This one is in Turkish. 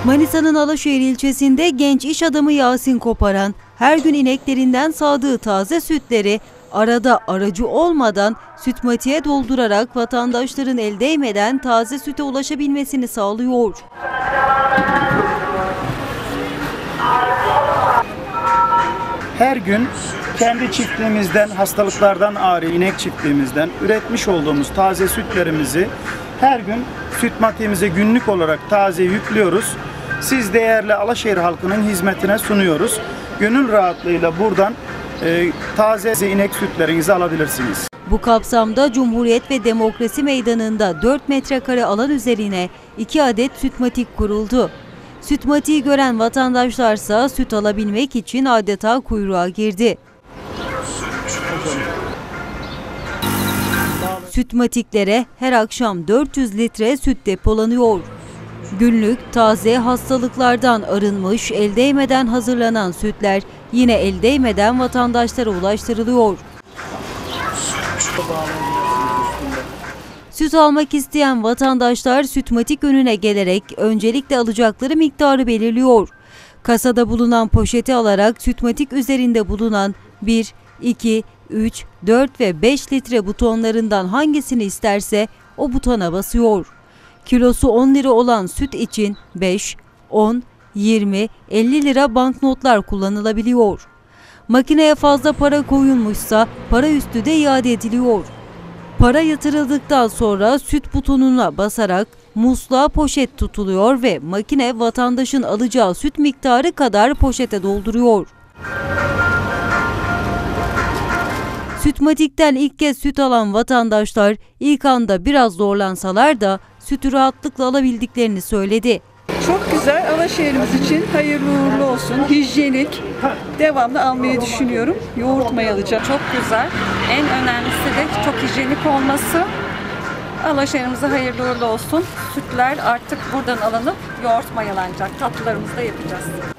Manisa'nın Alaşehir ilçesinde genç iş adamı Yasin Koparan, her gün ineklerinden sağdığı taze sütleri arada aracı olmadan sütmatiğe doldurarak vatandaşların el değmeden taze süte ulaşabilmesini sağlıyor. Her gün kendi çiftliğimizden, hastalıklardan arı inek çiftliğimizden üretmiş olduğumuz taze sütlerimizi her gün sütmatiğimize günlük olarak taze yüklüyoruz. Siz değerli Alaşehir halkının hizmetine sunuyoruz. Gönül rahatlığıyla buradan taze inek sütlerinizi alabilirsiniz. Bu kapsamda Cumhuriyet ve Demokrasi Meydanı'nda 4 metrekare alan üzerine 2 adet sütmatik kuruldu. Sütmatiği gören vatandaşlarsa süt alabilmek için adeta kuyruğa girdi. Sütmatiklere her akşam 400 litre süt depolanıyor. Günlük taze hastalıklardan arınmış, el değmeden hazırlanan sütler yine el değmeden vatandaşlara ulaştırılıyor. Süt almak isteyen vatandaşlar sütmatik önüne gelerek öncelikle alacakları miktarı belirliyor. Kasada bulunan poşeti alarak sütmatik üzerinde bulunan 1, 2, 3, 4 ve 5 litre butonlarından hangisini isterse o butona basıyor. Kilosu 10 lira olan süt için 5, 10, 20, 50 lira banknotlar kullanılabiliyor. Makineye fazla para koyulmuşsa para üstü de iade ediliyor. Para yatırıldıktan sonra süt butonuna basarak musluğa poşet tutuluyor ve makine vatandaşın alacağı süt miktarı kadar poşete dolduruyor. Sütmatik'ten ilk kez süt alan vatandaşlar ilk anda biraz zorlansalar da sütü rahatlıkla alabildiklerini söyledi. Çok güzel, Alaşehir'imiz için hayırlı uğurlu olsun, hijyenik, devamlı almayı düşünüyorum. Yoğurt mayalayacağım. Çok güzel. En önemlisi de çok hijyenik olması. Alaşehir'imize hayırlı uğurlu olsun. Sütler artık buradan alınıp yoğurt mayalanacak. Tatlılarımızı da yapacağız.